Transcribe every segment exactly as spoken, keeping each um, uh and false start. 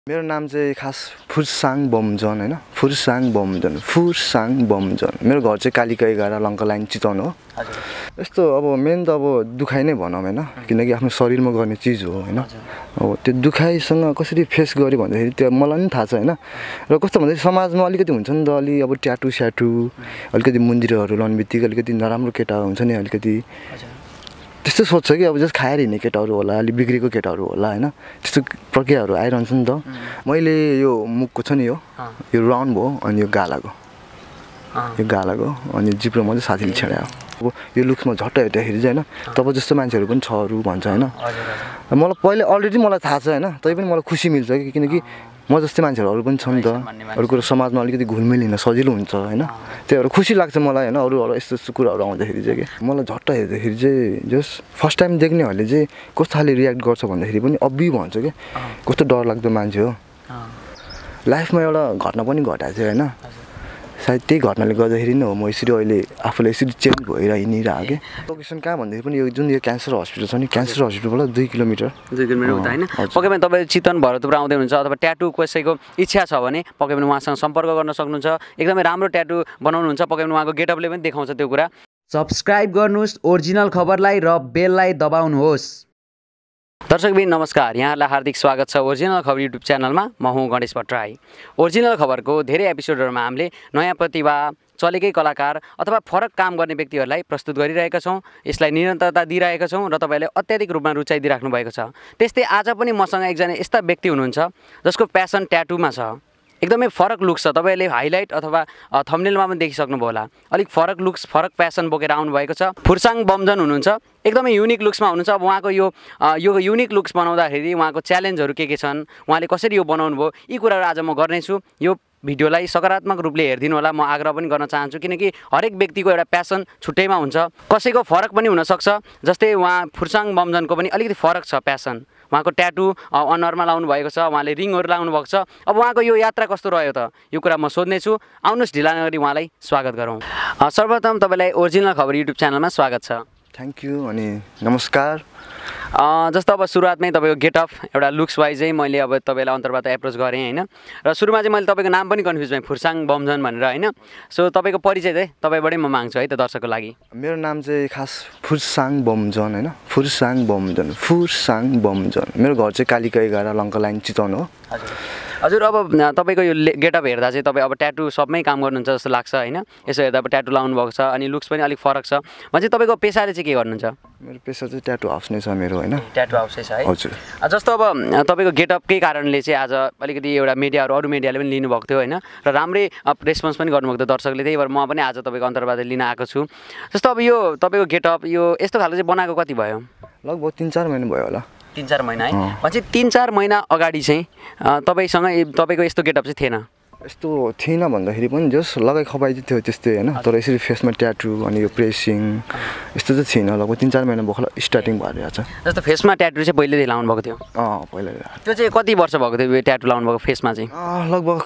मेरो नाम चाहिँ खास फुरसाङ बमजन हैन फुरसाङ बमजन फुरसाङ बमजन मेरो घर चाहिँ कालिका एघार लङ्का लाइन चितवन हो हजुर यस्तो अब मेन त अब दुखाइ नै भनौँ हैन किनकि आफ्नो शरीरमा गर्ने चीज हो हैन अब त्यो दुखाइसँग कसरी फेस गरे भन्दाखेरि त्यो मलाई पनि थाहा छ हैन र कस्तो भन्दाखेरि समाजमा अलिकति हुन्छ नि त अलि अब ट्याटु स्याटु अलिकति मन्दिरहरू लाउनेबित्तिकै अलिकति नराम्रो केटा हुन्छ नि अलिकति त्यस्तो सोच्छ कि अब जस्ट खाएर हिँड्ने केटाहरू होला अलि बिग्रेको केटाहरू होला हैन त्यस्तो प्रक्रियाहरू आइरहन्छ नि त मैले यो मुखको छ नि यो यो राउन्ड भयो अनि यो गालाको यो गालाको अनि जिब्रो मात्रै साथीले छेड्यायो अब यो लुक्समा झट्ट हेर्दाखेरि चाहिँ हैन तब जस्तो मान्छेहरू पनि छहरू भन्छ हैन मलाई पहिले अलरेडी मलाई थाहा छ हैन तै पनि मलाई खुसी मिल्छ कि किनकि म जस्तै मान्छेहरू अरू पनि छन् त अरू कुरो समाजमा अलिकति घुलमिल हिँड्न सजिलो हुन्छ हैन त्यही भएर खुसी लाग्छ मलाई हैन अरू अरू यस्तो यस्तो कुराहरू आउँदाखेरि चाहिँ के मलाई झट्ट हेर्दाखेरि चाहिँ जस्ट फर्स्ट टाइम देख्नेहरूले चाहिँ कस्तो खाले रियाक्ट गर्छ भन्दाखेरि पनि अब्बी भन्छ कि कस्तो डरलाग्दो मान्छे हो लाइफमा एउटा घटना पनि घटाएको थियो हैन सायद त्यही घटनाले गर्दाखेरि नै हो म यसरी अहिले आफूलाई यसरी चेन्ज भएर हिँडिरहेको कि लोकेसन कहाँ भन्दाखेरि पनि यो जुन यो क्यान्सर हस्पिटल छ नि क्यान्सर हस्पिटलबाट दुई किलोमिटर दुई किलोमिटर उता हैन पक्कै पनि तपाईँ चितवन भरतपुर आउँदै हुनुहुन्छ अथवा ट्याटु कसैको इच्छा छ भने पक्कै पनि उहाँसँग सम्पर्क गर्न सक्नुहुन्छ एकदमै राम्रो ट्याटु बनाउनुहुन्छ पक्कै पनि उहाँको गेटअपले पनि देखाउँछ त्यो कुरा सब्स्क्राइब गर्नुहोस् ओरिजिनल खबरलाई र बेललाई दबाउनुहोस् दर्शकबिन नमस्कार यहाँलाई हार्दिक स्वागत छ ओरिजिनल खबर युट्युब च्यानलमा म हुँ गणेश भट्टराई ओरिजिनल खबरको धेरै एपिसोडहरूमा हामीले नयाँ प्रतिभा चलेकै कलाकार अथवा फरक काम गर्ने व्यक्तिहरूलाई प्रस्तुत गरिरहेका छौँ यसलाई निरन्तरता दिइरहेका छौँ र तपाईँले अत्याधिक रूपमा रुचाइदिइराख्नु भएको छ त्यस्तै आज पनि मसँग एकजना यस्ता व्यक्ति हुनुहुन्छ जसको प्यासन ट्याटुमा छ एकदमै फरक लुक्स छ तपाईँले हाइलाइट अथवा थम्बनेलमा पनि देखिसक्नुभयो होला अलिक फरक लुक्स फरक प्यासन बोकेर आउनुभएको छ फुरसाङ बमजन हुनुहुन्छ एकदमै युनिक लुक्समा हुनुहुन्छ अब उहाँको यो यो युनिक लुक्स बनाउँदाखेरि उहाँको च्यालेन्जहरू के के छन् उहाँले कसरी यो बनाउनु भयो यी कुराहरू आज म गर्नेछु यो भिडियोलाई सकारात्मक रूपले हेरिदिनु होला म आग्रह पनि गर्न चाहन्छु किनकि हरेक व्यक्तिको एउटा प्यासन छुट्टैमा हुन्छ कसैको फरक पनि हुनसक्छ जस्तै उहाँ फुरसाङ बमजनको पनि अलिकति फरक छ प्यासन उहाँको ट्याटु अनुहारमा लाउनु भएको छ उहाँले रिङहरू लाउनु भएको छ अब उहाँको यो यात्रा कस्तो रह्यो त यो कुरा म सोध्नेछु आउनुहोस् ढिला नगरी उहाँलाई स्वागत गरौँ सर्वप्रथम तपाईँलाई ओरिजिनल खबर युट्युब च्यानलमा स्वागत छ थ्याङ्क यू अनि नमस्कार जस्तो अब सुरुवातमै तपाईँको गेटअप एउटा लुक्स वाइजै मैले अब तपाईँलाई अन्तर्वार्ता एप्रोच गरेँ होइन र सुरुमा चाहिँ मैले तपाईँको नाम पनि कन्फ्युज भएँ फुरसाङ बमजन भनेर होइन सो तपाईँको परिचय चाहिँ तपाईँबाटै म माग्छु है त दर्शकको लागि मेरो नाम चाहिँ खास फुरसाङ बमजन हैन फुरसाङ बमजन फुरसाङ बमजन मेरो घर चाहिँ कालिका एघार लङ्का लाइन चितवन हो हजुर अब तपाईँको यो गेटअप हेर्दा चाहिँ तपाईँ अब ट्याटु सबमै काम गर्नुहुन्छ जस्तो लाग्छ होइन यसो हेर्दा अब ट्याटु लाउनु भएको छ अनि लुक्स पनि अलिक फरक छ भने चाहिँ तपाईँको पेसाले चाहिँ के गर्नुहुन्छ मेरो पेसा चाहिँ ट्याटु हाउस नै छ मेरो होइन ट्याटु हाउसै छ है हजुर जस्तो अब तपाईँको गेटअपकै कारणले चाहिँ आज अलिकति एउटा मिडियाहरू अरू मिडियाले पनि लिनुभएको थियो होइन र राम्रै रेस्पोन्स पनि गर्नुभएको थियो दर्शकले त्यही भएर म पनि आज तपाईँको अन्तर्वार्ता लिन आएको छु जस्तो अब यो तपाईँको गेटअप यो यस्तो खालको चाहिँ बनाएको कति भयो लगभग तिन चार महिना भयो होला तिन चार महिना है भनेपछि तिन चार महिना अगाडि चाहिँ तपाईँसँग तपाईँको यस्तो गेटअप चाहिँ थिएन यस्तो थिएन भन्दाखेरि पनि जस्ट लगाइ खपाइ चाहिँ थियो त्यस्तै होइन तर यसरी फेसमा ट्याटु अनि यो प्रेसिङ यस्तो चाहिँ थिएन लगभग तिन चार महिना भर्खर स्टार्टिङ भएर छ जस्तो फेसमा ट्याटु चाहिँ पहिल्यै लाउनु भएको थियो अँ पहिला त्यो चाहिँ कति वर्ष भएको थियो ट्याटु लाउनु भएको फेसमा चाहिँ लगभग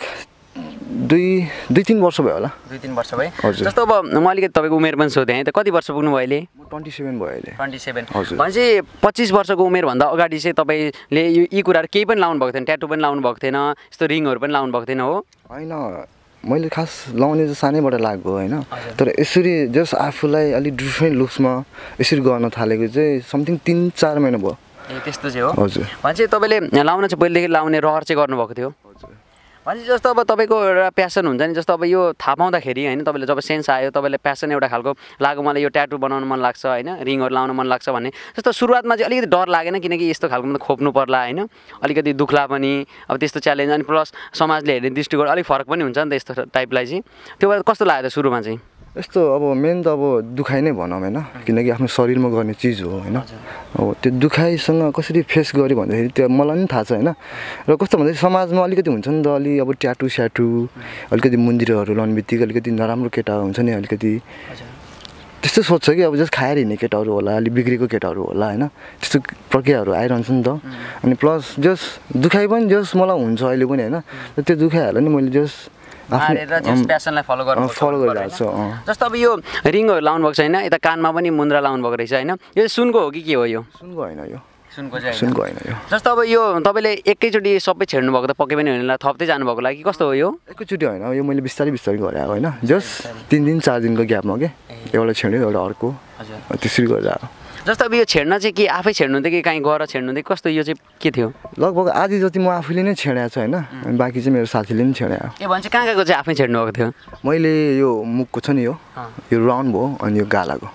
दुई दुई तिन वर्ष भयो होला दुई तिन वर्ष भयो जस्तो अब म अलिकति तपाईँको उमेर पनि सोधेँ है त कति वर्ष पुग्नु भयो अहिले ट्वेन्टी सेभेन भयो अहिले ट्वेन्टी सेभेन भनेपछि पच्चिस वर्षको उमेरभन्दा अगाडि चाहिँ तपाईँले यो यी कुराहरू केही पनि लाउनु भएको थिएन ट्याटु पनि लाउनु भएको थिएन यस्तो रिङहरू पनि लाउनु भएको थिएन हो होइन मैले खास लाउने चाहिँ सानैबाट लाग्यो होइन तर यसरी जस्ट आफूलाई अलिक डिफ्रेन्ट लुक्समा यसरी गर्न थालेको चाहिँ समथिङ तिन चार महिना भयो ए त्यस्तो चाहिँ हो हजुर भनेपछि तपाईँले लाउन चाहिँ पहिलेदेखि लाउने रहर चाहिँ गर्नुभएको थियो भनेपछि जस्तो अब तपाईँको एउटा प्यासन हुन्छ नि जस्तो अब यो थाहा पाउँदाखेरि होइन तपाईँले जब सेन्स आयो तपाईँले प्यासन एउटा खालको लाग्यो मलाई यो ट्याटु बनाउनु मन लाग्छ होइन रिङहरू लाउनु मन लाग्छ भने जस्तो सुरुवातमा चाहिँ अलिकति डर लागेन किनकि यस्तो खालको त खोप्नु पर्ला होइन अलिकति दुख्ला पनि अब त्यस्तो च्यालेन्ज अनि प्लस समाजले हेर्ने दृष्टिकोण अलिक फरक पनि हुन्छ नि त यस्तो टाइपलाई चाहिँ त्यो भएर कस्तो लाग्यो त सुरुमा चाहिँ यस्तो अब मेन त अब दुखाइ नै भनौँ होइन किनकि आफ्नो शरीरमा गर्ने चिज हो होइन अब त्यो दुखाइसँग कसरी फेस गरे भन्दाखेरि त्यो मलाई पनि थाहा छ होइन र कस्तो भन्दाखेरि समाजमा अलिकति हुन्छ नि त अलि अब ट्याटु स्याटु अलिकति मन्दिरहरू लाउनेबित्तिकै अलिकति नराम्रो केटा हुन्छ नि अलिकति त्यस्तो सोच्छ कि अब जस्ट खाएर हिँड्ने केटाहरू होला अलि बिग्रेको केटाहरू होला होइन त्यस्तो प्रक्रियाहरू आइरहन्छ नि त अनि प्लस जस्ट दुखाइ पनि जस्ट मलाई हुन्छ अहिले पनि होइन त्यो दुखाइहरूलाई नि मैले जस्ट प्यासनलाई फलो गर्नु फलो गरिरहेको छु जस्तो अब यो रिङहरू लाउनु भएको छ होइन यता कानमा पनि मुन्द्रा लाउनु भएको रहेछ होइन यो सुनको हो कि के हो यो सुनको होइन यो सुनको चाहिँ सुनको होइन यो जस्तो अब यो तपाईँले एकैचोटि सबै छेड्नु भएको त पक्कै पनि होइन थप्दै जानुभएको लागि कस्तो हो यो एकैचोटि होइन यो मैले बिस्तारै बिस्तारै गरेर आएको होइन जस्ट तिन दिन चार दिनको ग्यापमा के एउटा छेड्यो एउटा अर्को त्यसरी गरेर आएको जस्तो अब यो छेड्न चाहिँ के आफै छेड्नु थियो कि कहीँ गएर छेड्नु थियो कस्तो यो चाहिँ के थियो लगभग आधी जति म आफूले नै छेडाएको छु होइन अनि बाँकी चाहिँ मेरो साथीले पनि छेड्यायो ए भन्छ कहाँ कहाँको चाहिँ आफै छेड्नु भएको थियो मैले यो मुखको छ नि यो यो राउन्ड भयो अनि यो गालाको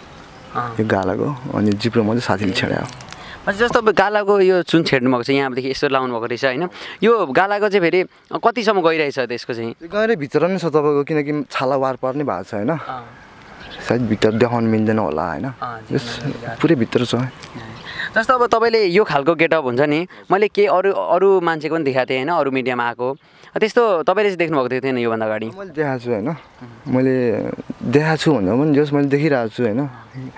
यो गालाको अनि जिब्रोमा चाहिँ साथीले छेड्यायो जस्तो अब गालाको यो चुन छेड्नु भएको छ यहाँदेखि यसो लाउनु भएको रहेछ होइन यो गालाको चाहिँ फेरि कतिसम्म गइरहेछ त्यसको चाहिँ गएर भित्र नै छ तपाईँको किनकि छाला वारपार नै भएको छ होइन सायद भित्र देखाउनु मिल्दैन होला होइन पुरै भित्र छ जस्तो अब तपाईँले यो खालको गेटअप हुन्छ नि मैले केही अरू अरू मान्छेको पनि देखाएको थिएँ होइन अरू मिडियामा आएको त्यस्तो तपाईँले चाहिँ देख्नुभएको थिएन योभन्दा अगाडि मैले देखाएको छु होइन मैले देखाएको छु भन्दा पनि जस मैले देखिरहेको छु होइन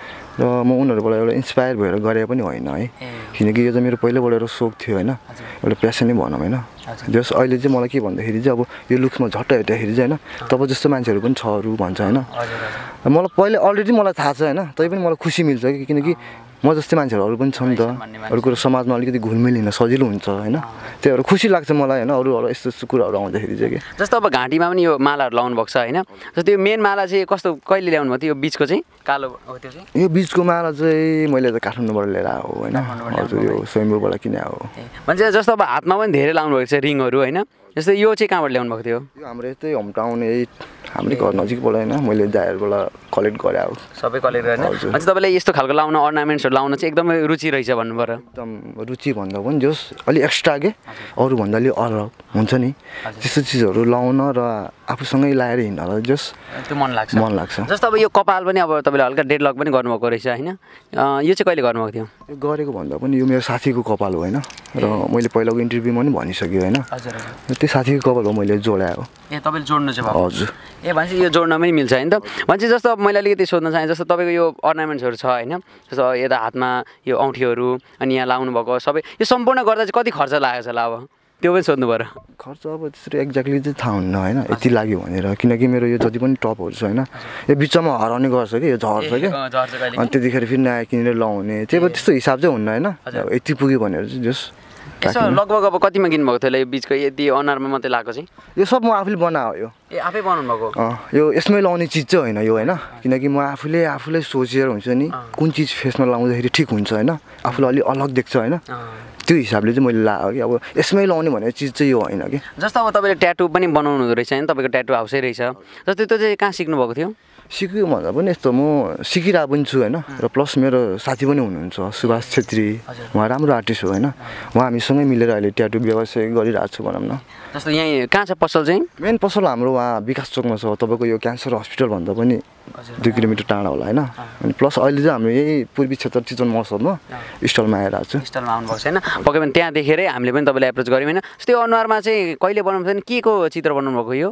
र म उनीहरूबाट एउटा इन्सपायर भएर गरेको पनि होइन है किनकि यो चाहिँ मेरो पहिल्यैबाट एउटा सोख थियो होइन एउटा प्यासनै भनौँ होइन जस अहिले चाहिँ मलाई के भन्दाखेरि चाहिँ अब यो लुक्समा झट्ट हेर्दाखेरि चाहिँ होइन तब जस्तो मान्छेहरू पनि छ अरू भन्छ होइन मलाई पहिले अलरेडी मलाई थाहा छ होइन तैपनि मलाई खुसी मिल्छ कि किनकि म जस्तै मान्छेहरू अरू पनि छ नि त अरू कुरो समाजमा अलिकति घुलमिल हिँड्न सजिलो हुन्छ होइन त्यही भएर खुसी लाग्छ मलाई होइन अरू अरू यस्तो यस्तो कुराहरू आउँदाखेरि चाहिँ कि जस्तो अब घाँटीमा पनि यो मालाहरू लाउनु भएको छ होइन जस्तो यो मेन माला चाहिँ कस्तो कहिले ल्याउनु भएको थियो यो बिचको चाहिँ कालो हो त्यो चाहिँ यो बिचको माला चाहिँ मैले त काठमाडौँबाट लिएर आएको होइन हजुर यो स्वयम्भूबाट किने हो भन्छ जस्तो अब हातमा पनि धेरै लाउनु भएको छ रिङहरू होइन जस्तो यो चाहिँ कहाँबाट ल्याउनु भएको थियो यो हाम्रो यस्तै होम टाउन यही हाम्रै घर नजिकबाट होइन मैले दाइहरूबाट कलेक्ट गरेँ अब सबै कलेक्ट गरेर भन्छ तपाईँले यस्तो खालको लाउन अर्नामेन्ट्सहरू लाउन चाहिँ एकदमै रुचि रहेछ भन्नु पऱ्यो एकदम रुचि भन्दा पनि जोस् अलिक एक्स्ट्रा के अरूभन्दा अलिक अलग हुन्छ नि त्यस्तो चिजहरू लाउन र आफूसँगै लाएर हिँड्नलाई जोस् त्यो मन लाग्छ मन लाग्छ जस्तो अब यो कपाल पनि अब तपाईँले हल्का डेडलक पनि गर्नुभएको रहेछ होइन यो चाहिँ कहिले गर्नुभएको थियो यो गरेको भन्दा पनि यो मेरो साथीको कपाल हो होइन र मैले पहिलाको इन्टरभ्यूमा पनि भनिसकेँ होइन त्यो साथीको कपाल हो मैले जोडाएको ए तपाईँले जोड्नु चाहिँ हजुर ए भन्छ यो जोड्न पनि मिल्छ होइन त भन्छ जस्तो अब मैले अलिकति सोध्न चाहेँ जस्तो तपाईँको यो अर्नामेन्ट्सहरू छ होइन जस्तो यता हातमा यो औँठीहरू अनि यहाँ लाउनु भएको सबै यो सम्पूर्ण गर्दा चाहिँ कति खर्च लागेको छ होला अब त्यो पनि सोध्नु पऱ्यो खर्च अब त्यसरी एक्ज्याक्टली चाहिँ थाहा हुन्न होइन यति लाग्यो भनेर किनकि मेरो यो जति पनि टपहरू छ होइन यो बिचमा हराउने गर्छ कि यो झर्छ कि अनि त्यतिखेर फेरि नयाँ किनेर लाउने त्यही भएर त्यस्तो हिसाब चाहिँ हुन्न होइन यति पुग्यो भनेर चाहिँ जस यसो लगभग अब कतिमा किन्नुभएको थियो होला यो बिचको यति अनुहारमा मात्रै लगाएको चाहिँ यो सब म आफूले बनाएको यो ए आफै बनाउनु भएको यो यसमै लाउने चिज चाहिँ होइन यो होइन किनकि म आफूले आफूले सोचेर हुन्छ नि कुन चिज फेसमा लाउँदाखेरि ठिक हुन्छ होइन आफूलाई अलिक अलग देख्छ होइन त्यो हिसाबले चाहिँ मैले लगाएको कि अब यसमै लाउने भन्ने चिज चाहिँ यो होइन कि जस्तो अब तपाईँले ट्याटु पनि बनाउनु हुँदो रहेछ होइन तपाईँको ट्याटु हाउसै रहेछ जस्तो त्यो चाहिँ कहाँ सिक्नु भएको थियो सिक्यो भन्दा पनि यस्तो म सिकिरहेको पनि छु होइन र प्लस मेरो साथी पनि हुनुहुन्छ सुभाष छेत्री उहाँ राम्रो आर्टिस्ट हो होइन उहाँ हामीसँगै मिलेर अहिले ट्याटु व्यवसाय गरिरहेको छु भनौँ न जस्तो यहाँ कहाँ छ पसल चाहिँ मेन पसल हाम्रो उहाँ विकास चोकमा छ तपाईँको यो क्यान्सर हस्पिटल भन्दा पनि दुई किलोमिटर टाढा होला होइन अनि प्लस अहिले चाहिँ हाम्रो यही पूर्वी क्षेत्र चितवन महोत्सवमा स्टलमा आइरहेको छु स्टलमा आउनुभएको छ होइन पक्कै पनि त्यहाँ देखेरै हामीले पनि तपाईँलाई एप्रोच गऱ्यौँ होइन जस्तै यो अनुहारमा चाहिँ कहिले बनाउनु पर्छ के को चित्र बनाउनु भएको यो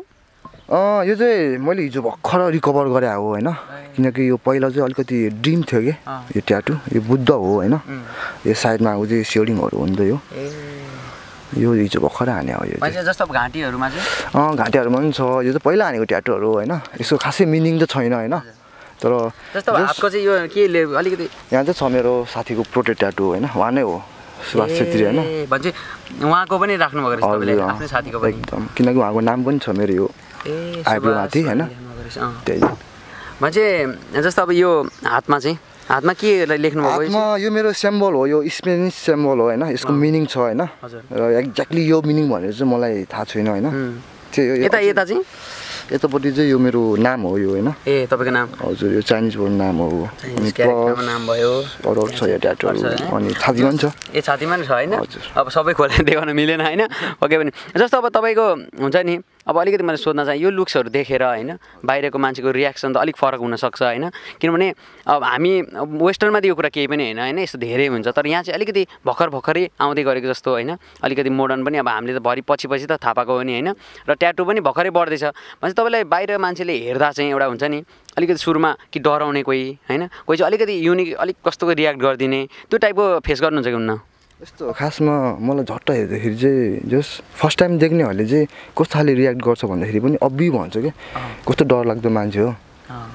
यो चाहिँ मैले हिजो भर्खर रिकभर गरेँ हो होइन किनकि यो पहिला चाहिँ अलिकति ड्रिम थियो कि यो ट्याटु यो बुद्ध हो होइन यो साइडमा आएको चाहिँ सेडिङहरू हो नि त यो यो हिजो भर्खर हाने हो यो जस्तो अब घाँटीहरूमा चाहिँ अँ घाँटीहरूमा पनि छ यो चाहिँ पहिला हानेको ट्याटुहरू होइन यसो खासै मिनिङ त छैन होइन तर जस्तो हातको चाहिँ यो के अलिकति यहाँ चाहिँ छ मेरो साथीको प्रोटेक्ट ट्याटु होइन उहाँ नै हो सुभाष छेत्री होइन भन्छ उहाँको पनि राख्नुभएको रहेछ आफ्नै साथीको पनि एकदम किनकि उहाँको नाम पनि छ मेरो यो आइब्रोमाथि होइन त्यही भन्छ जस्तो अब यो हातमा चाहिँ हातमा के लेख्नु भएको हातमा यो मेरो सिम्बल हो यो स्पेनिस सिम्बल हो होइन यसको मिनिङ छ होइन र एक्ज्याक्टली यो मिनिङ भनेर चाहिँ मलाई थाहा छैन होइन त्यही यता यता चाहिँ यतापट्टि चाहिँ यो मेरो नाम हो यो होइन ए तपाईँको नाम हजुर यो चाइनिजबाट नाम हो अनि नाम भयो अरू अरू छ यो ट्याटुहरू अनि छातीमा पनि छ ए छातीमा पनि छ होइन अब सबै खोलेर देखाउन मिलेन होइन ओके पनि जस्तो अब तपाईँको हुन्छ नि अब अलिकति मैले सोध्न चाहेँ यो लुक्सहरू देखेर होइन बाहिरको मान्छेको रियाक्सन त अलिक फरक हुनसक्छ होइन किनभने अब हामी वेस्टर्नमा त यो कुरा केही पनि होइन होइन यस्तो धेरै हुन्छ तर यहाँ चाहिँ अलिकति भर्खर भर्खरै आउँदै गरेको जस्तो होइन अलिकति मोडर्न पनि अब हामीले त भरि पछि पछि त थाहा पाएको हो नि होइन र ट्याटु पनि भर्खरै बढ्दैछ भने तपाईँलाई बाहिर मान्छेले हेर्दा चाहिँ एउटा हुन्छ नि अलिकति सुरुमा कि डराउने कोही होइन कोही चाहिँ अलिकति युनिक अलिक कस्तोको रियाक्ट गरिदिने त्यो टाइपको फेस गर्नुहुन्छ कि हुन्न यस्तो खासमा मलाई झट्ट हेर्दाखेरि चाहिँ जस फर्स्ट टाइम देख्नेहरूले चाहिँ कस्तो खाले रियाक्ट गर्छ भन्दाखेरि पनि अब्बी भन्छ कि कस्तो डरलाग्दो मान्छे हो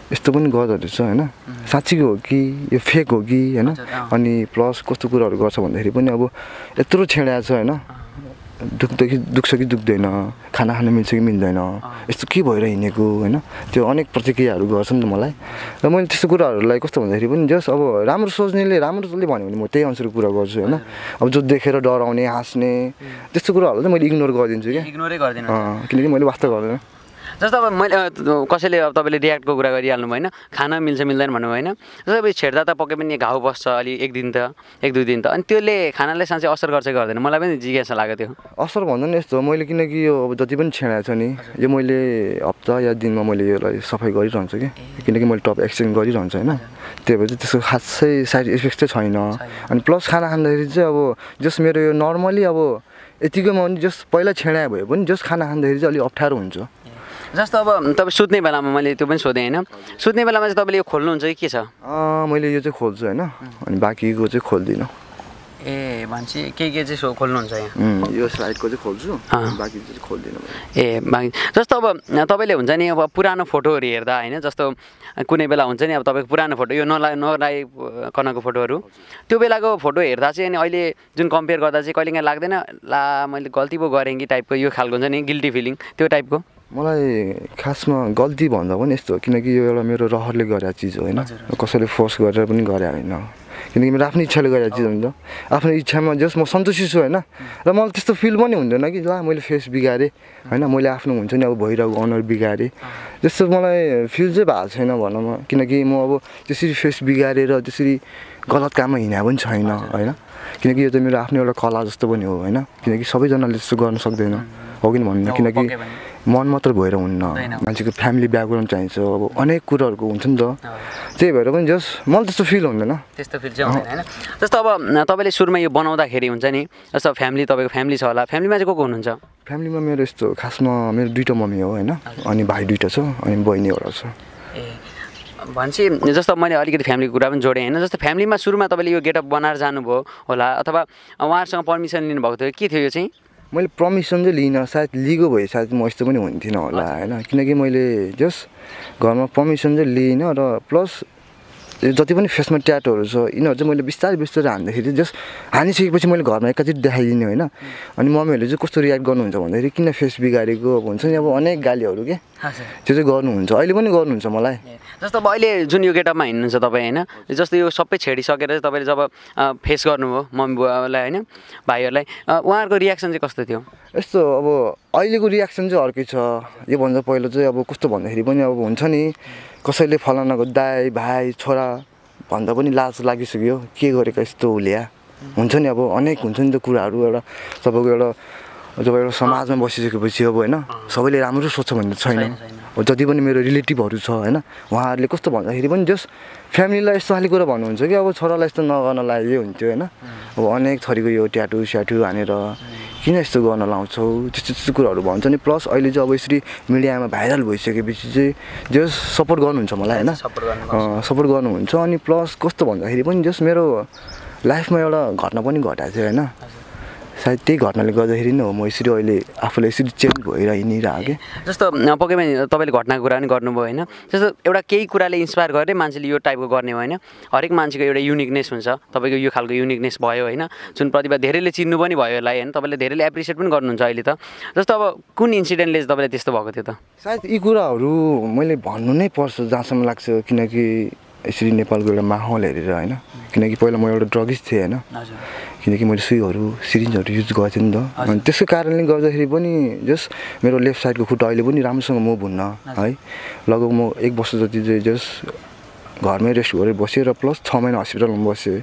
यस्तो पनि गर्दो रहेछ होइन साँच्चीको हो कि यो फेक हो कि होइन अनि प्लस कस्तो कुराहरू गर्छ भन्दाखेरि पनि अब यत्रो छेड्या छ होइन दुख्छ कि दुख्छ कि दुख्दैन खाना खान मिल्छ कि मिल्दैन यस्तो के भएर हिँडेको होइन त्यो अनेक प्रतिक्रियाहरू गर्छ नि त मलाई र मैले त्यस्तो कुराहरूलाई कस्तो भन्दाखेरि पनि जस्ट अब राम्रो सोच्नेले राम्रोले भन्यो भने म त्यही अनुसार कुरा गर्छु होइन अब जो देखेर डराउने हाँस्ने त्यस्तो कुराहरूलाई चाहिँ मैले इग्नोर गरिदिन्छु क्या इग्नोरै गरिदिनु किनकि मैले वास्तव गर्दैन जस्तो अब मैले कसैले अब तपाईँले रियाक्टको कुरा गरिहाल्नु भएन खाना मिल्छ मिल्दैन भन्नु भएन जस्तो अब छेड्दा त पक्कै पनि घाउ बस्छ अलि एक दिन त एक दुई दिन त अनि त्यसले खानालाई साँच्चै असर गर्छ कि गर्दैन मलाई पनि जिज्ञासा लाग्यो त्यो असर भन्दा नि यस्तो मैले किनकि यो अब जति पनि छेडा छ नि यो मैले हप्ता या दिनमा मैले यसलाई सफाइ गरिरहन्छु कि किनकि मैले टप एक्सचेन्ज गरिरहन्छु होइन त्यही भएर चाहिँ त्यसको खासै साइड इफेक्ट चाहिँ छैन अनि प्लस खाना खाँदाखेरि चाहिँ अब जस्ट मेरो यो नर्मली अब यतिकैमा पनि जस्ट पहिला छेडा भए पनि जस्ट खाना खाँदाखेरि चाहिँ अलिक अप्ठ्यारो हुन्छ जस्तो अब तपाईँ सुत्ने बेलामा मैले त्यो पनि सोधेँ होइन सुत्ने बेलामा चाहिँ तपाईँले यो खोल्नुहुन्छ कि के छ मैले यो चाहिँ खोल्छु होइन अनि बाँकीको चाहिँ खोल्दिनँ ए मान्छे के के चाहिँ खोल्नुहुन्छ यहाँ यो साइडको चाहिँ खोल्छु बाँकी चाहिँ खोल्दिनँ ए बाँकी जस्तो अब तपाईँले हुन्छ नि अब पुरानो फोटोहरू हेर्दा होइन जस्तो कुनै बेला हुन्छ नि अब तपाईँको पुरानो फोटो यो नला नलाइकनको फोटोहरू त्यो बेलाको फोटो हेर्दा चाहिँ अनि अहिले जुन कम्पेयर गर्दा चाहिँ कहिले काहीँ लाग्दैन ला मैले गल्ती पो गरेँ कि टाइपको यो खालको हुन्छ नि गिल्टी फिलिङ त्यो टाइपको मलाई खासमा गल्ती भन्दा पनि यस्तो किनकि यो एउटा मेरो रहरले गरेको चिज हो होइन कसैले फोर्स गरेर पनि गरे होइन किनकि मेरो आफ्नो इच्छाले गरेको चिज हो नि त आफ्नो इच्छामा जस्ट म सन्तुष्टि छु होइन र मलाई त्यस्तो फिल पनि हुँदैन कि ला मैले फेस बिगारेँ होइन मैले आफ्नो हुन्छ नि अब भइरहेको अनुहार बिगारेँ त्यस्तो मलाई फिल चाहिँ भएको छैन भनौँ किनकि म अब त्यसरी फेस बिगारेर त्यसरी गलत काममा हिँडा पनि छैन होइन किनकि यो त मेरो आफ्नो एउटा कला जस्तो पनि हो होइन किनकि सबैजनाले त्यस्तो गर्न सक्दैन हो कि भन्नु किनकि मन मात्र भएर हुन्न मान्छेको फ्यामिली ब्याकग्राउन्ड चाहिन्छ अब अनेक कुराहरूको हुन्छ नि त त्यही भएर पनि जस्ट मलाई त्यस्तो फिल हुँदैन त्यस्तो फिल चाहिँ हुँदैन होइन जस्तो अब तपाईँले सुरुमा यो बनाउँदाखेरि हुन्छ नि जस्तो फ्यामिली तपाईँको फ्यामिली छ होला फ्यामिलीमा चाहिँ को को हुनुहुन्छ फ्यामिलीमा मेरो यस्तो खासमा मेरो दुईवटा मम्मी हो होइन अनि भाइ दुईवटा छ अनि बहिनी एउटा छ ए भनेपछि जस्तो मैले अलिकति फ्यामिलीको कुरा पनि जोडेँ होइन जस्तो फ्यामिलीमा सुरुमा तपाईँले यो गेटअप बनाएर जानुभयो होला अथवा उहाँहरूसँग पर्मिसन लिनुभएको थियो के थियो यो चाहिँ मैले पर्मिसन चाहिँ लिइनँ सायद लिएको भए सायद म यस्तो पनि हुन्थिनँ होला होइन किनकि मैले जस्ट घरमा पर्मिसन चाहिँ लिइनँ र प्लस जति पनि फेसमा ट्याटोहरू छ यिनीहरू चाहिँ मैले बिस्तारै बिस्तारै हान्दाखेरि जस्ट हानिसकेपछि मैले घरमा एकैचोटि देखाइदिने होइन अनि मम्मीहरूले चाहिँ कस्तो रियाक्ट गर्नुहुन्छ भन्दाखेरि किन फेस बिगारेको अब हुन्छ नि अब अनेक गालीहरू के त्यो चाहिँ गर्नुहुन्छ अहिले पनि गर्नुहुन्छ मलाई जस्तो अब अहिले जुन यो गेटअपमा हिँड्नुहुन्छ तपाईँ होइन जस्तो यो सबै छेडिसकेर चाहिँ तपाईँले जब फेस गर्नुभयो मम्मी बुवालाई होइन भाइहरूलाई उहाँहरूको रियाक्सन चाहिँ कस्तो थियो यस्तो अब अहिलेको रियाक्सन चाहिँ अर्कै छ योभन्दा पहिला चाहिँ अब कस्तो भन्दाखेरि पनि अब हुन्छ नि कसैले फलानाको दाइ भाइ छोरा भन्दा पनि लाज लागिसक्यो के गरेको यस्तो हुलिया हुन्छ नि अब अनेक हुन्छ नि त कुराहरू एउटा तपाईँको एउटा जब एउटा समाजमा बसिसकेपछि अब होइन सबैले राम्रो सोच्छ भन्ने छैन जति पनि मेरो रिलेटिभहरू छ होइन उहाँहरूले कस्तो भन्दाखेरि पनि जस्ट फ्यामिलीलाई यस्तो खाले कुरा भन्नुहुन्छ कि अब छोरालाई यस्तो नगर्न लाग्यो हुन्थ्यो होइन अब अनेक थरीको यो ट्याटु स्याटु हानेर किन यस्तो गर्न लाउँछौ त्यस्तो त्यस्तो कुराहरू भन्छ नि प्लस अहिले चाहिँ अब यसरी मिडियामा भाइरल भइसकेपछि चाहिँ जस्ट सपोर्ट गर्नुहुन्छ मलाई होइन सपोर्ट गर्नुहुन्छ अनि प्लस कस्तो भन्दाखेरि पनि जस्ट मेरो लाइफमा एउटा घटना पनि घटाएको थियो होइन सायद त्यही घटनाले गर्दाखेरि नै हो म यसरी अहिले आफूलाई यसरी चेन्ज भएर हिँडिरहेको कि जस्तो पक्कै पनि तपाईँले घटनाको कुरा पनि गर्नुभयो होइन जस्तो एउटा केही कुराले इन्सपायर गरेर मान्छेले यो टाइपको गर्ने हो होइन हरेक मान्छेको एउटा युनिकनेस हुन्छ तपाईँको यो खालको युनिकनेस भयो होइन जुन प्रतिभा धेरैले चिन्नु पनि भयो यसलाई होइन तपाईँले धेरैले एप्रिसिएट पनि गर्नुहुन्छ अहिले त जस्तो अब कुन इन्सिडेन्टले चाहिँ तपाईँलाई त्यस्तो भएको थियो त सायद यी कुराहरू मैले भन्नु नै पर्छ जहाँसम्म लाग्छ किनकि यसरी नेपालको एउटा माहौल हेरेर होइन किनकि पहिला म एउटा ड्रगिस्ट थिएँ होइन किनकि मैले सुईहरू सिरिन्जहरू युज गरेको थिएँ नि त अनि त्यसको कारणले गर्दाखेरि पनि जस्ट मेरो लेफ्ट साइडको खुट्टा अहिले पनि राम्रोसँग मुभ हुन्न है लगभग म एक वर्ष जति चाहिँ जस्ट घरमै रेस्ट गरेर बसेँ र प्लस छ महिना हस्पिटलमा बसेँ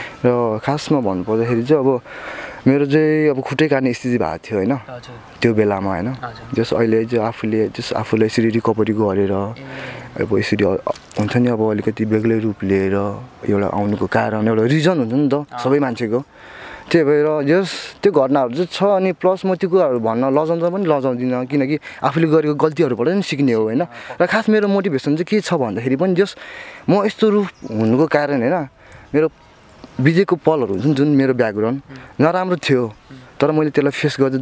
र खासमा भन्नुपर्दाखेरि चाहिँ अब मेरो चाहिँ अब खुट्टै काट्ने स्थिति भएको थियो होइन त्यो बेलामा होइन जस्ट अहिले चाहिँ आफूले जस्ट आफूलाई यसरी रिकभरी गरेर अब यसरी हुन्छ नि अब अलिकति बेग्लै रूप लिएर एउटा आउनुको कारण एउटा रिजन हुन्छ नि त सबै मान्छेको त्यही भएर जस्ट त्यो घटनाहरू चाहिँ छ अनि प्लस म त्यो कुराहरू भन्न लजाउँदा पनि लजाउँदिनँ किनकि आफूले गरेको गल्तीहरूबाट पनि सिक्ने हो होइन र खास मेरो मोटिभेसन चाहिँ के छ भन्दाखेरि पनि जस्ट म यस्तो रूप हुनुको कारण होइन मेरो बिजेको पलहरू हुन्छ जुन मेरो ब्याकग्राउन्ड नराम्रो थियो तर मैले त्यसलाई फेस गर्दा जुन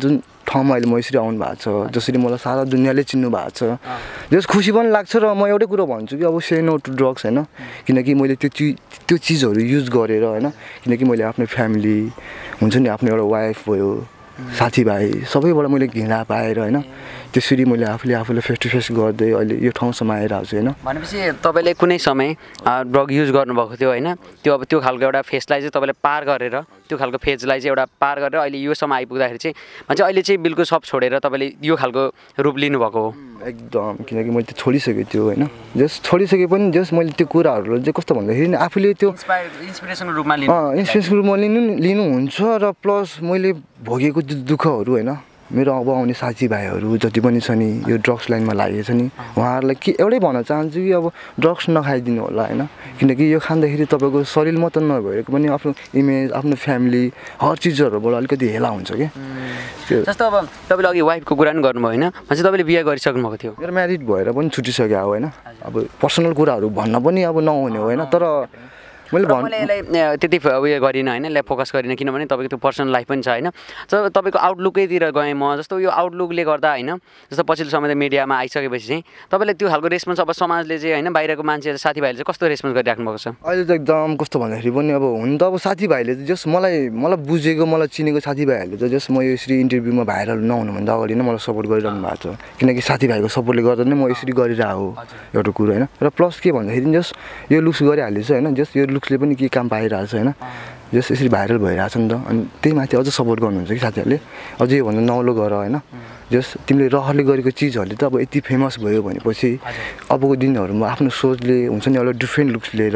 ठाउँमा अहिले म यसरी आउनु भएको छ, जसरी मलाई सारा दुनियाँले चिन्नु भएको छ, जस खुसी पनि लाग्छ। र म एउटै कुरो भन्छु कि अब से नो टु ड्रग्स होइन, किनकि मैले त्यो चिज त्यो चिजहरू युज गरेर होइन, किनकि मैले आफ्नो फ्यामिली हुन्छ नि, आफ्नो एउटा वाइफ भयो, साथीभाइ सबैबाट मैले घृणा पाएर होइन, त्यसरी मैले आफूले आफूलाई फेस टु फेस गर्दै अहिले यो ठाउँसम्म आइरहेको छु होइन। भनेपछि तपाईँले कुनै समय ड्रग युज गर्नुभएको थियो होइन, त्यो अब त्यो खालको एउटा फेसलाई चाहिँ तपाईँले पार गरेर, त्यो खालको फेजलाई चाहिँ एउटा पार गरेर अहिले योसम्म आइपुग्दाखेरि चाहिँ मान्छे अहिले चाहिँ बिल्कुल सब छोडेर तपाईँले यो खालको रूप लिनुभएको हो एकदम। किनकि मैले त्यो छोडिसकेँ त्यो होइन, जस्ट छोडिसके पनि जस्ट मैले त्यो कुराहरू चाहिँ कस्तो भन्दाखेरि आफूले त्यो इन्सपिरेसनको रूपमा लिनु इन्सपिरेसनको रूपमा लिनु लिनुहुन्छ र प्लस मैले भोगेको त्यो दुःखहरू होइन, मेरो अब आउने साथीभाइहरू जति पनि छ नि यो ड्रग्स लाइनमा लागेको छ नि, उहाँहरूलाई के एउटै भन्न चाहन्छु कि अब ड्रग्स नखाइदिनु होला होइन, किनकि यो खाँदाखेरि तपाईँको शरीर मात्र नभएको पनि आफ्नो इमेज, आफ्नो फ्यामिली, हर चिजहरूबाट अलिकति हेला हुन्छ क्या। जस्तो अब तपाईँले अघि वाइफको कुरा पनि गर्नुभयो होइन, भनेपछि तपाईँले बिहे गरिसक्नु भएको थियो? मेरो म्यारिड भएर पनि छुटिसक्यो होइन, अब पर्सनल कुराहरू भन्न पनि अब नहुने हो होइन, तर मैले मैले यसलाई त्यति उयो गरिनँ होइन, यसलाई फोकस गरिनँ किनभने तपाईँको त्यो पर्सनल लाइफ पनि छ होइन। जब तपाईँको आउटलुकैतिर गएँ म, जस्तो यो आउटलुकले गर्दा होइन, जस्तो पछिल्लो समय मिडियामा आइसकेपछि चाहिँ तपाईँले त्यो खालको रेस्पोन्स अब समाजले चाहिँ होइन, बाहिरको मान्छेहरू साथीभाइले चाहिँ कस्तो रेस्पोन्स गरिराख्नु भएको छ? अहिले त एकदम कस्तो भन्दाखेरि पनि अब हुन त अब साथीभाइले त जस्ट मलाई मलाई बुझेको मलाई चिनेको साथीभाइहरूले त जस्ट म यसरी इन्टरभ्यूमा भाइरल नहुनुभन्दा अगाडि नै मलाई सपोर्ट गरिरहनु भएको छ, किनकि साथीभाइको सपोर्टले गर्दा नै म यसरी गरिरहेको हो एउटा कुरो होइन। र प्लस के भन्दाखेरि जस्ट यो लुक्स गरिहालेछ होइन, जस्ट यो लुक्सले पनि के काम पाइरहेको छ होइन, जस्ट यसरी भाइरल भइरहेको छ नि त, अनि त्यही माथि अझ सपोर्ट गर्नुहुन्छ कि साथीहरूले, अझै योभन्दा नौलो गर होइन, जस्ट तिमीले रहरले गरेको चिजहरूले त अब यति फेमस भयो भनेपछि अबको दिनहरूमा आफ्नो सोचले हुन्छ नि एउटा डिफ्रेन्ट लुक्स लिएर,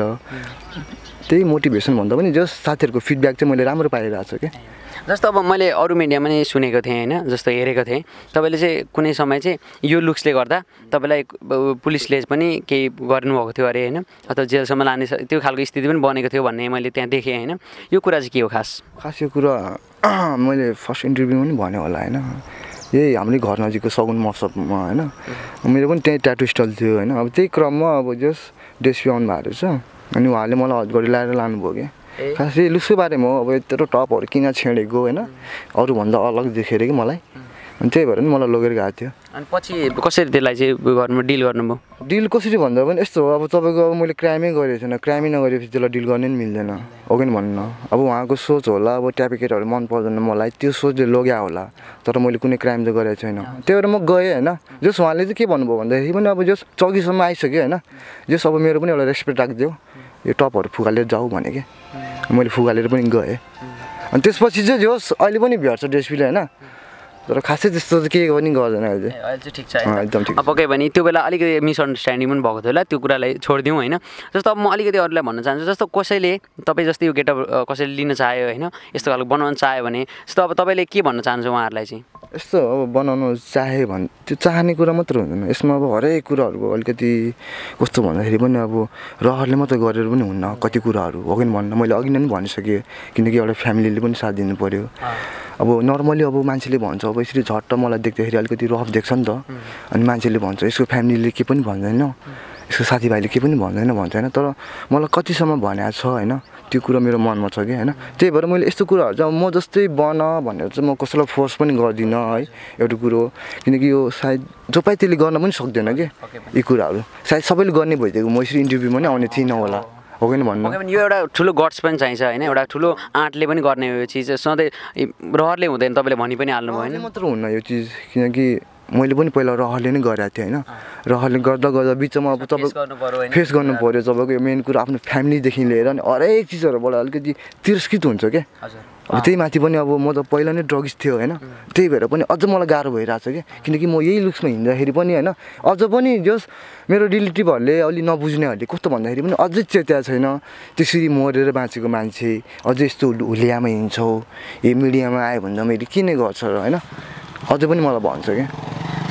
त्यही मोटिभेसन भन्दा पनि जस्ट साथीहरूको फिडब्याक चाहिँ मैले राम्रो पाइरहेको छु क्या। जस्तो अब मैले अरू मिडियामा नि सुनेको थिएँ होइन, जस्तो हेरेको थिएँ तपाईँले चाहिँ कुनै समय चाहिँ यो लुक्सले गर्दा तपाईँलाई पुलिसले पनि केही गर्नुभएको थियो अरे होइन, अथवा जेलसम्म लाने त्यो खालको स्थिति पनि बनेको थियो भन्ने मैले त्यहाँ देखेँ होइन, यो कुरा चाहिँ के हो खास? खास यो कुरा मैले फर्स्ट इन्टरभ्यूमा पनि भने होला होइन, यही हाम्रै घर नजिकको सगुन महोत्सवमा होइन, मेरो पनि त्यहीँ ट्याटु स्टल थियो होइन, अब त्यही क्रममा अब जस्ट डेस्पी आउनु भएको रहेछ, अनि उहाँले मलाई हतगडी लगाएर लानुभयो क्या। खास यो लुक्सको बारेमा हो, अब यत्रो टपहरू किन छेडेको होइन, अरूभन्दा अलग देखेर कि मलाई, अनि त्यही भएर नि मलाई लगेर गएको थियो। अनि पछि कसरी त्यसलाई चाहिँ गर्नु डिल गर्नुभयो? डिल कसरी भन्दा पनि यस्तो हो, अब तपाईँको अब मैले क्राइमै गरेको छैन, क्राइमै नगरेपछि त्यसलाई डिल गर्ने नि मिल्दैन हो कि भन्नु। अब उहाँको सोच होला, अब ट्यापिकेटहरू मन पर्दैन मलाई, त्यो सोचले लग्या होला, तर मैले कुनै क्राइम त गरेको छैन, त्यही भएर म गएँ होइन। जस उहाँले चाहिँ के भन्नुभयो भन्दाखेरि पनि अब जस चौकीसम्म आइसक्यो होइन, जस अब मेरो पनि एउटा रेस्पेक्ट राखिदियो, यो टपहरू फुगालेर जाऊ भने कि मैले फुगालेर पनि गएँ। अनि त्यसपछि चाहिँ जोस् अहिले पनि भेट्छ डेस्पीले होइन, तर खासै त्यस्तो चाहिँ केही पनि गर्दैन अहिले अहिले चाहिँ ठिक छ एकदम ठिक। अब पक्कै भने त्यो बेला अलिकति मिसअन्डरस्ट्यान्डिङ पनि भएको थियो होला, त्यो कुरालाई छोडिदिउँ होइन। जस्तो अब म अलिकति अरूलाई भन्न चाहन्छु, जस्तो कसैले तपाईँ जस्तो यो गेटअप कसैले लिन चाह्यो होइन, यस्तो खालको बनाउन चाह्यो भने जस्तो अब तपाईँले के भन्न चाहन्छ उहाँहरूलाई चाहिँ? यस्तो अब बनाउनु चाहे भने त्यो चाहने कुरा मात्र हुँदैन, यसमा अब हरेक कुराहरूको अलिकति कस्तो भन्दाखेरि पनि अब रहरले मात्रै गरेर पनि हुन्न कति कुराहरू हो कि भन्न, मैले अघि नै पनि भनिसकेँ, किनकि एउटा फ्यामिलीले पनि साथ दिनु पऱ्यो। अब नर्मली अब मान्छेले भन्छ अब यसरी झट्ट मलाई देख्दाखेरि अलिकति रफ देख्छ नि त, अनि मान्छेले भन्छ यसको फ्यामिलीले के पनि भन्दैन, यसको साथीभाइले के पनि भन्दैन भन्छ होइन, तर मलाई कतिसम्म भनेको छ होइन, त्यो कुरा मेरो मनमा छ कि होइन। त्यही भएर मैले यस्तो कुराहरू चाहिँ म जस्तै बन भनेर चाहिँ म कसैलाई फोर्स पनि गर्दिनँ है, एउटा कुरो, किनकि यो सायद जो पाइ त्यसले गर्न पनि सक्दैन कि यी कुराहरू, सायद सबैले गर्ने भइदिएको म यसरी इन्टरभ्यूमा नै आउने थिइनँ होला हो कि भन्नु। यो एउटा ठुलो गट्स पनि चाहिन्छ होइन, एउटा ठुलो आँटले पनि गर्ने यो चिज, सधैँ रहरले हुँदैन, तपाईँले भनि पनि हाल्नुभयो होइन। मात्र हुन्न यो चिज, किनकि मैले पनि पहिला रहरले नै गरेको थिएँ होइन, रहरले गर्दा गर्दा बिचमा अब तपाईँ फेस गर्नु पऱ्यो, तपाईँको यो मेन कुरा आफ्नो फ्यामिलीदेखि लिएर अनि हरेक चिजहरूबाट अलिकति तिरस्कृत हुन्छ क्या। अब त्यही माथि पनि अब म त पहिला नै ड्रग्स थियो होइन, त्यही भएर पनि अझ मलाई गाह्रो भइरहेको छ क्या, किनकि म यही लुक्समा हिँड्दाखेरि पनि होइन, अझ पनि जस मेरो रिलेटिभहरूले अलि नबुझ्नेहरूले कस्तो भन्दाखेरि पनि अझै चेत्या छैन, त्यसरी मरेर बाँचेको मान्छे अझै यस्तो हुलियामा हिँड्छौ, ए मिडियामा आयो भन्दा मैले किन गर्छ र होइन, अझै पनि मलाई भन्छ क्या।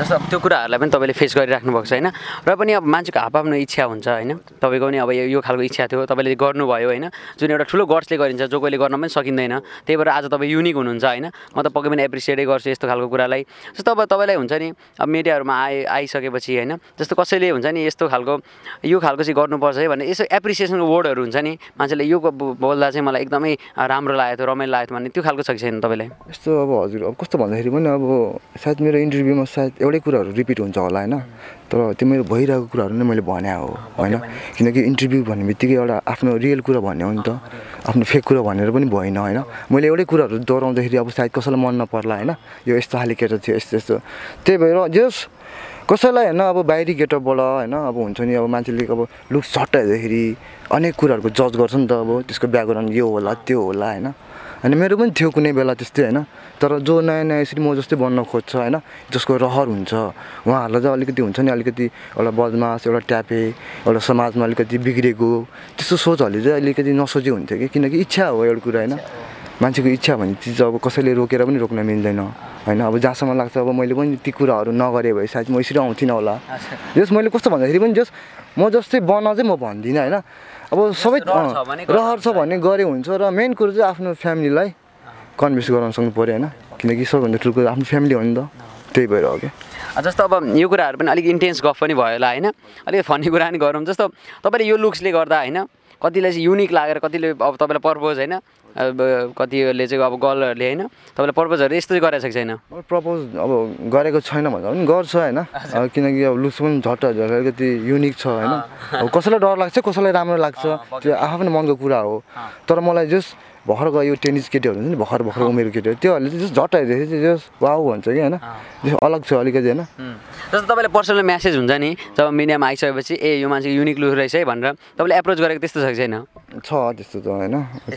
जस्तो अब त्यो कुराहरूलाई पनि तपाईँले फेस गरिराख्नु भएको छ होइन र पनि अब मान्छेको आफ्नो इच्छा हुन्छ होइन तपाईँको पनि अब यो खालको इच्छा थियो तपाईँले गर्नुभयो होइन जुन एउटा ठुलो गट्सले गरिन्छ जो कोहीले गर्न पनि सकिँदैन त्यही भएर आज तपाईँ युनिक हुनुहुन्छ होइन म त पक्कै पनि एप्रिसिएटै गर्छु यस्तो खालको कुरालाई जस्तो अब तपाईँलाई हुन्छ नि अब मिडियाहरूमा आए आइसकेपछि होइन जस्तो कसैले हुन्छ नि यस्तो खालको यो खालको चाहिँ गर्नुपर्छ है भन्ने यसो एप्रिसिएसनको वर्डहरू हुन्छ नि मान्छेले यो बोल्दा चाहिँ मलाई एकदमै राम्रो लागेको थियो रमाइलो लागेको थियो भन्ने त्यो खालको छ कि छैन तपाईँलाई यस्तो अब हजुर अब कस्तो भन्दाखेरि पनि अब सायद मेरो इन्टरभ्यूमा सायद एउटै कुराहरू रिपिट हुन्छ होला होइन तर त्यो मेरो भइरहेको कुराहरू नै मैले भने हो होइन किनकि इन्टरभ्यू भन्ने बित्तिकै एउटा आफ्नो रियल कुरा भन्ने हो नि त आफ्नो फेक कुरा भनेर पनि भएन होइन मैले एउटै कुराहरू दोहोऱ्याउँदाखेरि अब सायद कसैलाई मन नपर्ला होइन यो यस्तो खाले केटा थियो यस्तो यस्तो त्यही भएर जस कसैलाई होइन अब बाहिरी गेटअपबाट होइन अब हुन्छ नि अब मान्छेले अब लुक्स झट्ट हेर्दाखेरि अनेक कुराहरूको जज गर्छ नि त अब त्यसको ब्याकग्राउन्ड यो होला त्यो होला होइन अनि मेरो पनि थियो कुनै बेला त्यस्तै होइन तर जो नयाँ नयाँ यसरी म जस्तै बन्न खोज्छ होइन जसको रहर हुन्छ उहाँहरूलाई चाहिँ अलिकति हुन्छ नि अलिकति एउटा बदमास एउटा ट्यापे एउटा समाजमा अलिकति बिग्रेको त्यस्तो सोचहरूले चाहिँ अलिकति नसोचे हुन्थ्यो कि किनकि इच्छा हो एउटा कुरा होइन मान्छेको इच्छा भन्ने चिज अब कसैले रोकेर पनि रोक्न मिल्दैन होइन अब जहाँसम्म लाग्छ अब मैले पनि ती कुराहरू नगरेँ भए सायद म यसरी आउँथिनँ होला जस मैले कस्तो भन्दाखेरि पनि जस म जस्तै बन्न चाहिँ म भन्दिनँ होइन अब सबै रहर छ भने गरे हुन्छ र मेन कुरो चाहिँ आफ्नो फ्यामिलीलाई कन्भिन्स गराउन सक्नु पऱ्यो होइन किनकि सबभन्दा ठुलो कुरा आफ्नो फ्यामिली हो नि त त्यही भएर हो क्या जस्तो अब यो कुराहरू पनि अलिक इन्टेन्स गफ पनि भयो होला होइन अलिक फनी कुरा पनि गरौँ जस्तो तपाईँले यो लुक्सले गर्दा होइन कतिलाई चाहिँ युनिक लागेर कतिले अब तपाईँलाई पर्पोज होइन अब कतिले चाहिँ अब गर्लहरूले होइन तपाईँलाई पर्पोजहरू यस्तो चाहिँ गरेको छ कि छैन प्रपोज अब गरेको छैन भन्दा पनि गर्छ होइन किनकि अब लुक्स पनि झट्ट अलिकति युनिक छ होइन अब कसैलाई डर लाग्छ कसैलाई राम्रो लाग्छ त्यो आफ्नो मनको कुरा हो तर मलाई जस भर्खर गयो टेनिस केटीहरू हुन्छ नि भर्खर भर्खर उमेरको केटीहरू त्योहरूले चाहिँ जस्ट झट्ट हेर्दाखेरि चाहिँ जस वाउ भन्छ कि होइन अलग छ अलिकति होइन जस्तो तपाईँलाई पर्सनल म्यासेज हुन्छ नि जब मिडियामा आइसकेपछि ए यो मान्छे युनिक लुक रहेछ है भनेर तपाईँले एप्रोच गरेको त्यस्तो छ कि छैन छ त्यस्तो त होइन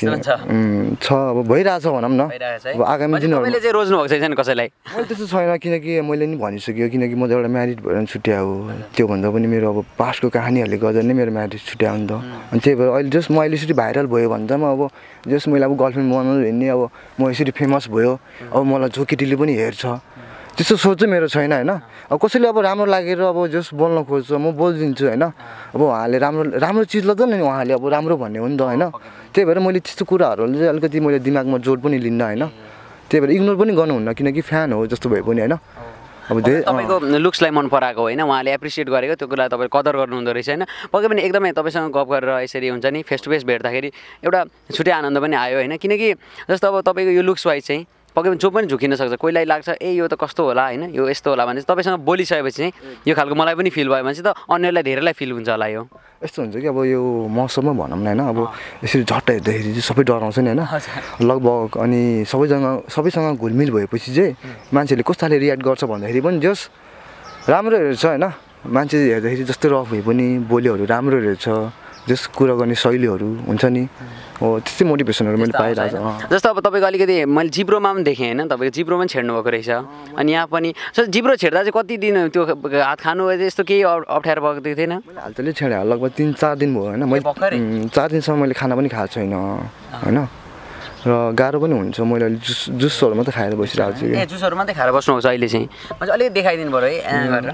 छ अब भइरहेछ भनौँ न अब आगामी दिनहरू चाहिँ रोज्नु भएको छैन कसैलाई मैले त्यस्तो छैन किनकि मैले नि भनिसक्यो किनकि म त एउटा म्यारिड भएर छुट्या हो त्योभन्दा पनि मेरो अब पास्टको कहानीहरूले गर्दा नै मेरो म्यारिज छुट्या हो नि त अनि त्यही भएर अहिले जस्ट म अहिले यसरी भाइरल भयो भन्दामा अब जस्ट मैले अब गर्लफ्रेन्ड बनाउनु हिँड्ने अब म यसरी फेमस भयो अब मलाई जो केटीले पनि हेर्छ त्यस्तो सोच चाहिँ मेरो छैन होइन अब कसैले अब राम्रो लागेर अब जस्ट बोल्न खोज्छ म बोलिदिन्छु होइन अब उहाँले राम्रो राम्रो चिज लग्छ नि उहाँले अब राम्रो भन्ने हो नि त होइन त्यही भएर मैले त्यस्तो कुराहरूले चाहिँ अलिकति मैले दिमागमा जोड पनि लिन्न होइन त्यही भएर इग्नोर पनि गर्नुहुन्न किनकि फ्यान हो जस्तो भए पनि होइन अब धेरै तपाईँको लुक्सलाई मन पराएको होइन उहाँले एप्रिसिएट गरेको त्यो कुरा तपाईँ कदर गर्नुहुँदो रहेछ होइन पक्कै पनि एकदमै तपाईँसँग गफ गरेर यसरी हुन्छ नि फेस टु फेस भेट्दाखेरि एउटा छुट्टै आनन्द पनि आयो होइन किनकि जस्तो अब तपाईँको यो लुक्स वाइज चाहिँ पक्कै पनि जो पनि झुकिन सक्छ कोहीलाई लाग्छ ए यो त कस्तो होला होइन यो यस्तो होला भने तपाईँसँग बोलिसकेपछि चाहिँ यो खालको मलाई पनि फिल भयो भने चाहिँ त अन्यलाई धेरैलाई फिल हुन्छ होला यो यस्तो हुन्छ कि अब यो मौसममा भनौँ न होइन अब यसरी झट्ट हेर्दाखेरि चाहिँ सबै डराउँछ नि होइन लगभग अनि सबैजना सबैसँग घुलमिल भएपछि चाहिँ मान्छेले कस्तो रियाक्ट गर्छ भन्दाखेरि पनि जस राम्रो हेर्छ होइन मान्छे हेर्दाखेरि जस्तै रफ भए पनि बोलीहरू राम्रो हेर्छ जस कुरा गर्ने शैलीहरू हुन्छ नि हो त्यस्तै मोटिभेसनहरू मैले पाइरहेको छु जस्तो अब तपाईँको अलिकति मैले जिब्रोमा पनि देखेँ होइन तपाईँको जिब्रो पनि छेड्नु भएको रहेछ अनि यहाँ पनि सर जिब्रो छेड्दा चाहिँ कति दिन त्यो हात खानु यस्तो केही अप्ठ्यारो भएको थिएन मैले हालचालै छेडेँ लगभग तिन चार दिन भयो होइन मैले चार दिनसम्म मैले खाना पनि खाएको छैन होइन र गाह्रो पनि हुन्छ मैले अलिक जुस जुसहरू मात्रै खाएर बसिरहेको छु ए जुसहरू मात्रै खाएर बस्नु भएको छ अहिले चाहिँ मैले अलिक देखाइदिनु पऱ्यो है गरेर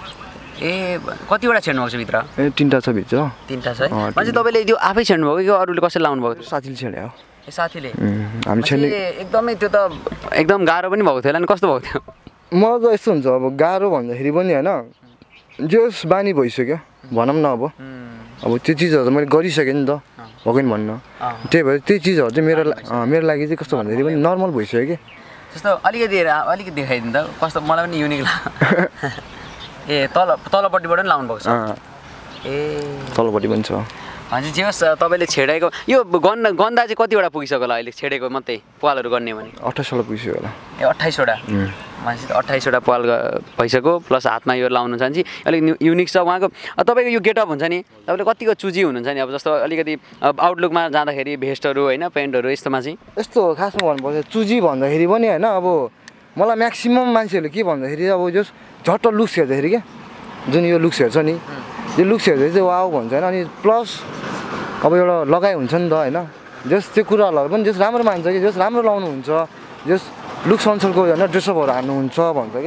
ए कतिवटा छेड्नु भएको छ भित्र ए तिनवटा छ भित्र तिनवटा छ है मान्छे तपाईँले त्यो आफै छेड्नु भएको कि अरूले कसैले लाउनु भएको साथीले छेड्यो ए साथीले हामी छेड्ने एकदमै त्यो त एकदम गाह्रो पनि भएको थियो होला नि कस्तो भएको थियो मलाई त यस्तो हुन्छ अब गाह्रो भन्दाखेरि पनि होइन जस बानी भइसक्यो भनौँ न अब अब त्यो चिजहरू त मैले गरिसकेँ नि त भएको नि भन्न त्यही भएर त्यही चिजहरू चाहिँ मेरो मेरो लागि चाहिँ कस्तो भन्दाखेरि पनि नर्मल भइसक्यो कि जस्तो अलिकति अलिकति देखाइदिनु त कस्तो मलाई पनि युनिक लाग्यो ए तल तलपट्टिबाट पनि लाउनु भएको छ ए तलपट्टि पनि छ हजुर जे होस् तपाईँले छेडेको यो गन्दा गन्दा चाहिँ कतिवटा पुगिसक्यो होला अहिले छेडेको मात्रै पालहरू गर्ने भने अट्ठाइसवटा पुगिसक्यो होला ए अट्ठाइसवटा मान्छे त अट्ठाइसवटा पाल भइसक्यो प्लस हातमा यो लाउनु छ भने चाहिँ अलिक युनिक छ उहाँको तपाईँको यो गेटअप हुन्छ नि तपाईँले कतिको चुजी हुनुहुन्छ नि अब जस्तो अलिकति आउटलुकमा जाँदाखेरि भेस्टहरू होइन पेन्टहरू यस्तोमा चाहिँ यस्तो खासमा भन्नुपर्छ चुजी भन्दाखेरि पनि होइन अब मलाई म्याक्सिमम् मान्छेहरूले के भन्दाखेरि अब जस झट्ट लुक्स हेर्दाखेरि क्या जुन यो लुक्स हेर्छ नि यो लुक्स हेर्दाखेरि चाहिँ वाउ भन्छ होइन अनि प्लस अब एउटा लगाइ हुन्छ नि त होइन जस त्यो कुराहरूलाई पनि जस राम्रो मान्छ कि जस राम्रो लाउनुहुन्छ जस लुक्स अनुसारको होइन ड्रेसअपहरू हान्नुहुन्छ भन्छ कि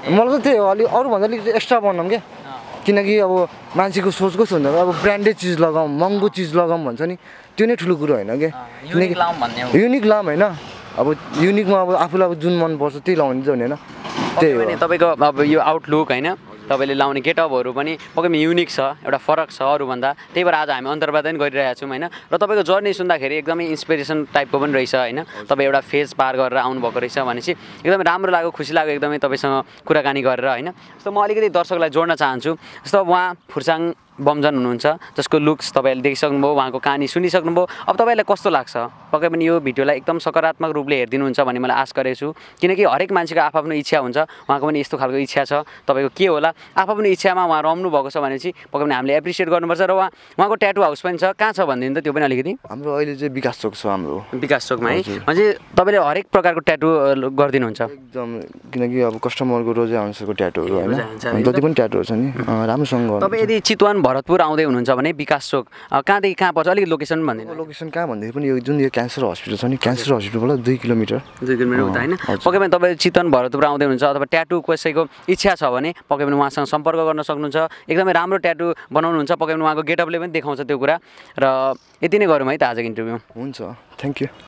मलाई चाहिँ त्यही हो अलिक अरूभन्दा अलिक एक्स्ट्रा बनाऊँ क्या किनकि अब मान्छेको सोच कस्तो हुन्छ अब ब्रान्डेड चिज लगाऊँ महँगो चिज लगाऊँ भन्छ नि त्यो नै ठुलो कुरो होइन क्या युनिक लाउँ भन्ने हो युनिक लाऊँ होइन अब युनिकमा अब आफूलाई अब जुन मनपर्छ त्यही लाउने चाहिँ होइन त्यही हो तपाईँको अब यो आउटलुक होइन तपाईँले लाउने गेटअपहरू पनि पक्कै युनिक छ एउटा फरक छ अरूभन्दा त्यही भएर आज हामी अन्तर्वादन गरिरहेका छौँ होइन र तपाईँको जर्नी सुन्दाखेरि एकदमै इन्सपिरेसन टाइपको पनि रहेछ होइन तपाईँ एउटा फेज पार गरेर आउनुभएको रहेछ भनेपछि एकदमै राम्रो लाग्यो खुसी लाग्यो एकदमै तपाईँसँग कुराकानी गरेर होइन जस्तो म अलिकति दर्शकलाई जोड्न चाहन्छु जस्तो अब उहाँ फुर्साङ बमजन हुनुहुन्छ जसको लुक्स तपाईँहरूले देखिसक्नुभयो उहाँको कहानी सुनिसक्नुभयो अब तपाईँलाई कस्तो लाग्छ पक्कै पनि यो भिडियोलाई एकदम सकारात्मक रूपले हेरिदिनुहुन्छ भन्ने मलाई आश गरेको छु किनकि हरेक मान्छेको आफ्नो इच्छा हुन्छ उहाँको पनि यस्तो खालको इच्छा छ तपाईँको के होला आफ्नो इच्छामा उहाँ रम्नु भएको छ भनेपछि पक्कै पनि हामीले एप्रिसिएट गर्नुपर्छ र उहाँ उहाँको ट्याटु हाउस पनि छ कहाँ छ भनिदिनु त त्यो पनि अलिकति हाम्रो अहिले चाहिँ विकास चोक छ हाम्रो विकास चोकमा है भने तपाईँले हरेक प्रकारको ट्याटु गरिदिनुहुन्छ एकदम किनकि अब कस्टमरको रोजै अनुसारको ट्याटुहरू होइन जति पनि ट्याटुहरू छ नि राम्रोसँग तपाईँ यदि चितवन भरतपुर आउँदै हुनुहुन्छ भने विकास चोक कहाँदेखि कहाँ पर्छ अलिकति लोकेसन पनि भनिदिनु लोकेसन कहाँ भन्दाखेरि पनि यो जुन यो क्यान्सर हस्पिटल छ नि क्यान्सर हस्पिटलबाट दुई किलोमिटर दुई किलोमिटर उता होइन पक्कै पनि तपाईँ चितवन भरतपुर आउँदै हुनुहुन्छ अथवा ट्याटु कसैको इच्छा छ भने पक्कै पनि उहाँसँग सम्पर्क गर्न सक्नुहुन्छ एकदमै राम्रो ट्याटु बनाउनुहुन्छ पक्कै पनि उहाँको गेटअपले पनि देखाउँछ त्यो कुरा र यति नै गरौँ है त आजको इन्टरभ्यू हुन्छ थ्याङ्क यू